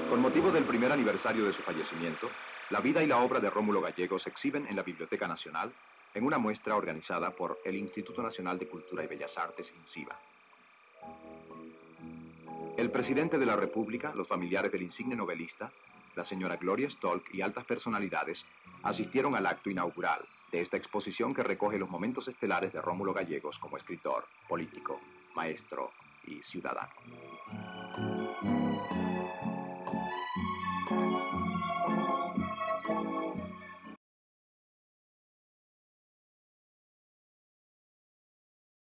Con motivo del primer aniversario de su fallecimiento, la vida y la obra de Rómulo Gallegos se exhiben en la Biblioteca Nacional en una muestra organizada por el Instituto Nacional de Cultura y Bellas Artes, INCIBA. El presidente de la República, los familiares del insigne novelista, la señora Gloria Stolk y altas personalidades asistieron al acto inaugural de esta exposición que recoge los momentos estelares de Rómulo Gallegos como escritor, político, maestro y ciudadano.